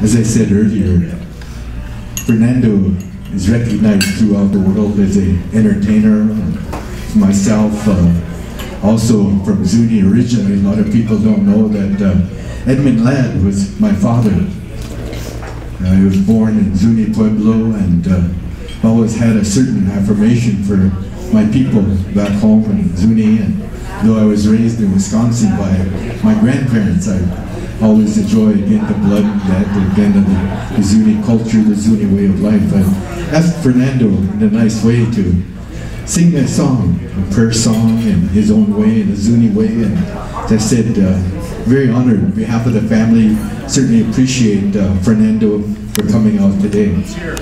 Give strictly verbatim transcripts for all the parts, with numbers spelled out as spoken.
As I said earlier, Fernando is recognized throughout the world as an entertainer. Myself, uh, also from Zuni originally, a lot of people don't know that uh, Edmund Ladd was my father. Uh, I was born in Zuni Pueblo and uh, always had a certain affirmation for my people back home in Zuni. And though I was raised in Wisconsin by my grandparents, I always enjoyed again the blood, that again of the, the Zuni culture, the Zuni way of life. I asked Fernando in a nice way to sing a song, a prayer song in his own way, in a Zuni way. And as I said, uh, very honored on behalf of the family. Certainly appreciate uh, Fernando for coming out today.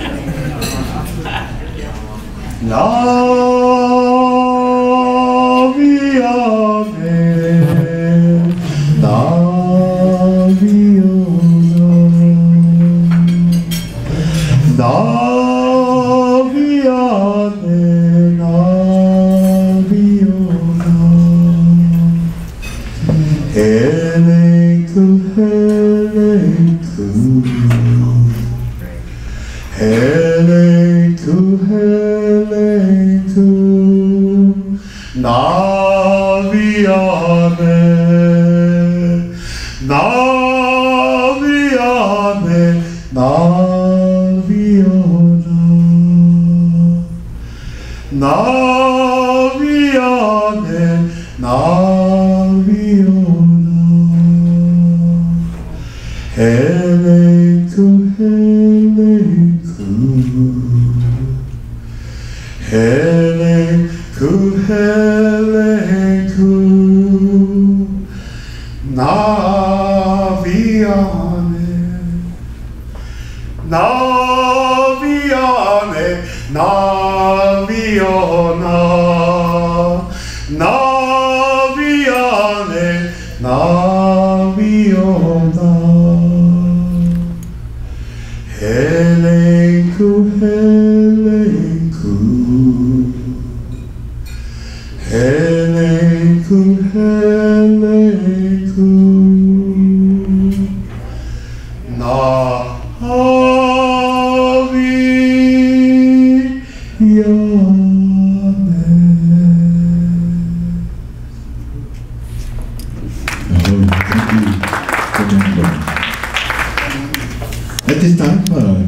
At this time, uh,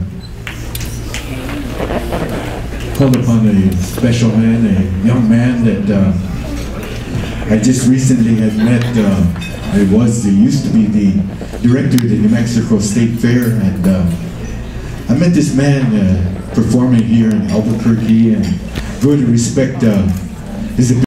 called upon a special man, a young man that uh, I just recently had met. Uh, I was, he used to be the director of the New Mexico State Fair, and uh, I met this man uh, performing here in Albuquerque, and really respect uh, his ability.